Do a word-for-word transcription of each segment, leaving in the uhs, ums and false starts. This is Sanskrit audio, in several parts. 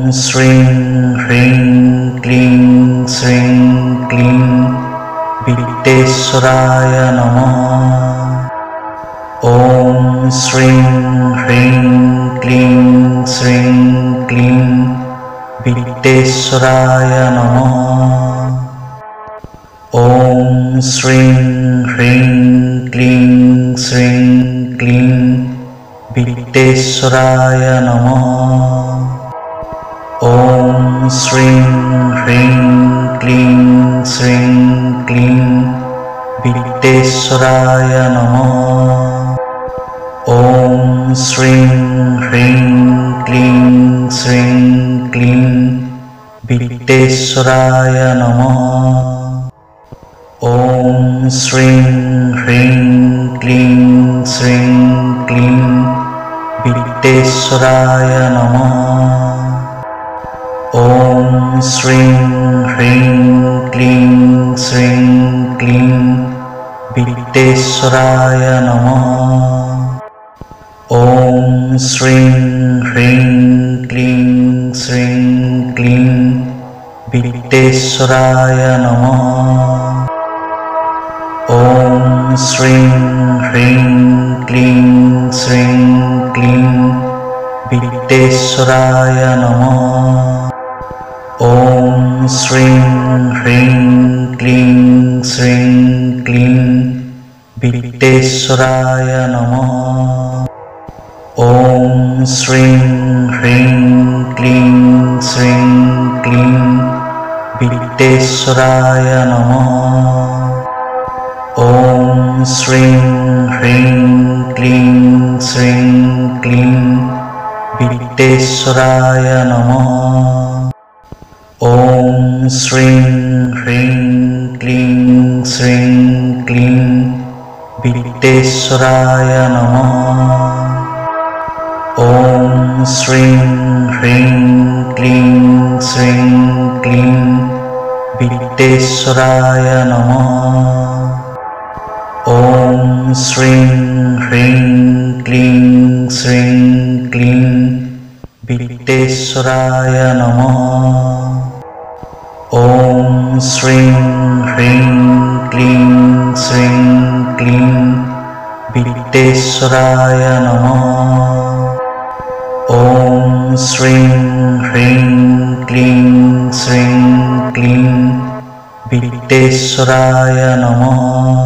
श्रीं ह्रीं क्लीं श्रीं क्लीं वित्तेश्वराय नमः। ॐ श्रीं ह्रीं क्लीं श्रीं क्लीं वित्तेश्वराय नमः। ॐ श्रीं ह्रीं क्लीं श्रीं क्लीं वित्तेश्वराय नमः। ॐ श्रीं ह्रीं क्लीं श्रीं क्लीं वित्तेश्वराय नमः। ॐ श्रीं ह्रीं क्लीं श्रीं क्लीं वित्तेश्वराय नमः। ॐ श्रीं ह्रीं क्लीं श्रीं क्लीं वित्तेश्वराय नमः। ॐ श्रीं ह्रीं क्लीं श्रीं क्लीं वित्तेश्वराय नमः। ॐ श्रीं ह्रीं क्लीं श्रीं क्लीं वित्तेश्वराय नमः। ॐ श्रीं ह्रीं क्लीं श्रीं क्लीं वित्तेश्वराय नमः। ॐ श्रीं ह्रीं क्लीं श्रीं क्लीं वित्तेश्वराय नमः। ॐ श्रीं ह्रीं क्लीं श्रीं क्लीं वित्तेश्वराय नमः। ॐ श्रीं ह्रीं क्लीं श्रीं क्लीं वित्तेश्वराय नमः। ॐ श्रीं ह्रीं क्लीं श्रीं क्लीं वित्तेश्वराय नमः। ॐ श्रीं ह्रीं क्लीं श्रीं क्लीं वित्तेश्वराय नमः। ॐ श्रीं ह्रीं क्लीं श्रीं क्लीं वित्तेश्वराय नमः। ॐ श्रीं ह्रीं क्लीं श्रीं क्लीं वित्तेश्वराय नमः। ॐ श्रीं ह्रीं क्लीं श्रीं क्लीं वित्तेश्वराय नमः।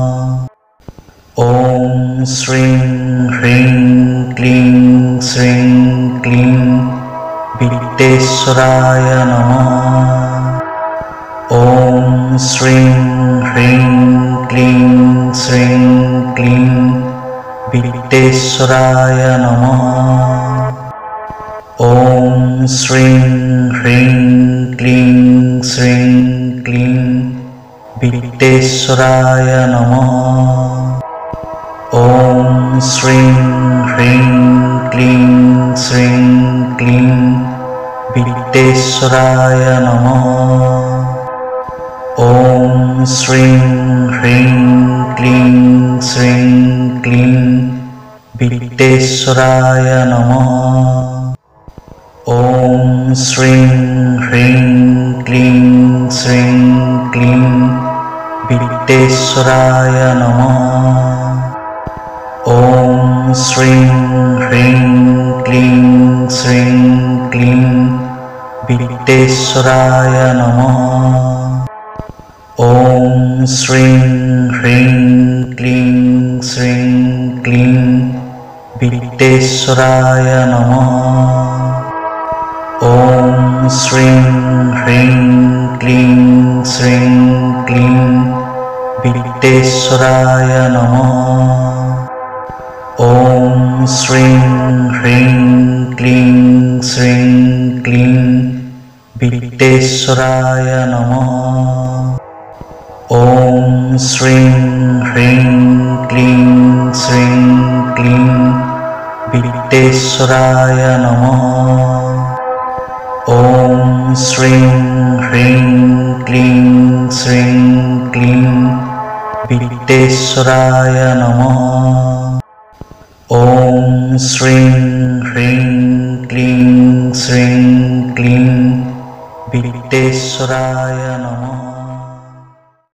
ॐ श्रीं ह्रीं क्लीं श्रीं क्लीं वित्तेश्वराय नमः। ॐ श्रीं ह्रीं क्लीं श्रीं क्लीं वित्तेश्वराय नमः। ॐ श्रीं ह्रीं क्लीं श्रीं क्लीं वित्तेश्वराय नमः। ॐ श्रीं ह्रीं क्लीं श्रीं क्लीं वित्तेश्वराय नमः। ॐ श्रीं ह्रीं क्लीं श्रीं क्लीं वित्तेश्वराय नमः। ॐ श्रीं ह्रीं क्लीं श्रीं क्लीं वित्तेश्वराय नमः। ॐ श्रीं ह्रीं क्लीं श्रीं क्लीं वित्तेश्वराय नमः। ॐ श्रीं ह्रीं क्लीं श्रीं क्लीं वित्तेश्वराय नमः। ॐ श्रीं ह्रीं क्लीं श्रीं क्लीं वित्तेश्वराय नमः। ॐ श्रीं ह्रीं क्लीं श्रीं क्लीं वित्तेश्वराय नमः। ॐ श्रीं ह्रीं क्लीं श्रीं क्लीं वित्तेश्वराय नमः। ॐ श्रीं ह्रीं क्लीं श्रीं क्लीं वित्तेश्वराय नमः। ॐ श्रीं ह्रीं क्लीं श्रीं क्लीं वित्तेश्वराय नमः।